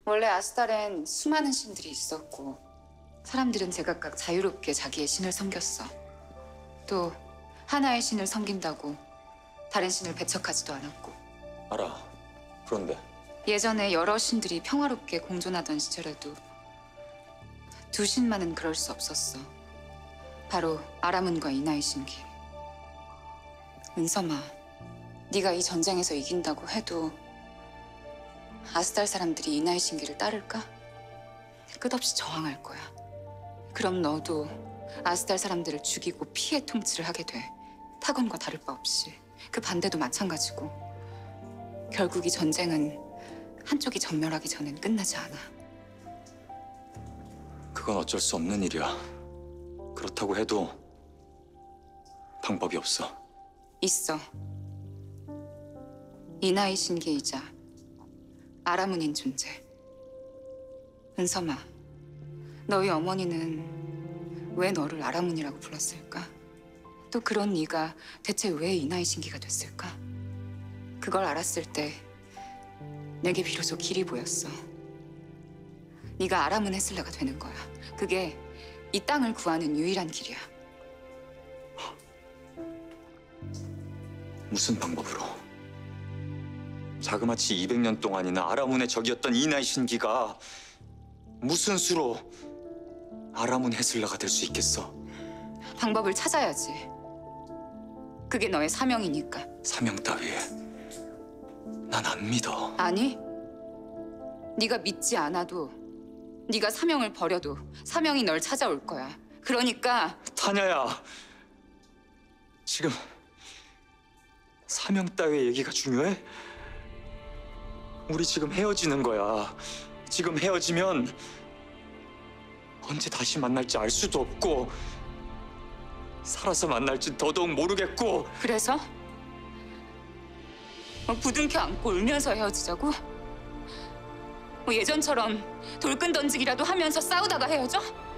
원래 아스달엔 수많은 신들이 있었고 사람들은 제각각 자유롭게 자기의 신을 섬겼어. 또 하나의 신을 섬긴다고 다른 신을 배척하지도 않았고. 알아. 그런데 예전에 여러 신들이 평화롭게 공존하던 시절에도 두 신만은 그럴 수 없었어. 바로 아라문과 이나의 신기. 은섬아, 네가 이 전쟁에서 이긴다고 해도 아스달 사람들이 이나의 신기를 따를까? 끝없이 저항할 거야. 그럼 너도 아스달 사람들을 죽이고 피해 통치를 하게 돼. 타곤과 다를 바 없이. 그 반대도 마찬가지고. 결국 이 전쟁은 한쪽이 전멸하기 전엔 끝나지 않아. 그건 어쩔 수 없는 일이야. 그렇다고 해도 방법이 없어. 있어. 이나의 신기이자 아라문인 존재. 은섬아, 너희 어머니는 왜 너를 아라문이라고 불렀을까? 또 그런 네가 대체 왜 이나의 신기가 됐을까? 그걸 알았을 때 내게 비로소 길이 보였어. 네가 아라문 헤슬라가 되는 거야. 그게 이 땅을 구하는 유일한 길이야. 무슨 방법으로? 자그마치 200년 동안이나 아라문의 적이었던 이나의 신기가 무슨 수로 아라문 헤슬라가 될 수 있겠어? 방법을 찾아야지. 그게 너의 사명이니까. 사명 따위 난 안 믿어. 아니, 네가 믿지 않아도 네가 사명을 버려도 사명이 널 찾아올 거야. 그러니까 타냐야, 지금 사명 따위의 얘기가 중요해? 우리 지금 헤어지는 거야. 지금 헤어지면 언제 다시 만날지 알 수도 없고 살아서 만날진 더더욱 모르겠고. 그래서 부둥켜 안고 울면서 헤어지자고? 예전처럼 돌근 던지기라도 하면서 싸우다가 헤어져?